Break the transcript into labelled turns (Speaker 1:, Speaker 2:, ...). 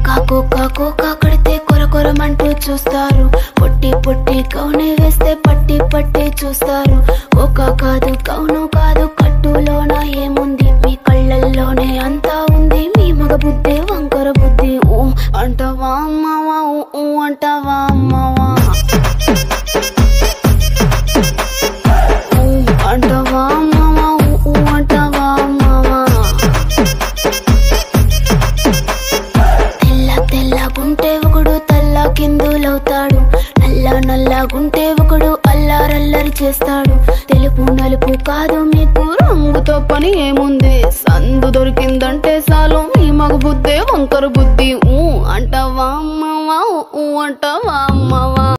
Speaker 1: కాకు కాకడితే కొర కొరమంటూ చూస్తారు. పొట్టి పొట్టి కౌనే వేస్తే పట్టి పట్టి చూస్తారు. ఒక కాదు కౌను కాదు కట్టులోన ఏముంది, మీ కళ్ళల్లోనే అంతా ఉంది. మీ మగ బుద్ధి వంకర బుద్ధి. ఊ అంటావా అమ్మవా, ఊ అంటావా అమ్మవా, ఊ అంటావా అమ్మవా, ఊ అంటావా అమ్మవా. తెల్లగుంటే ఒకడు తల్ల కిందులవుతాడు, నల్లగుంటే ఒకడు అల్లారల్లరి చేస్తాడు. తెలుపు నలుపు కాదు మీకు రంగుతో పని ఏముంది, సందు దొరికిందంటే చాలు మీ మగ బుద్ధే వంకర బుద్ధి. ఊ అంటావా అమ్మవా, ఊ అంటావా అమ్మవా.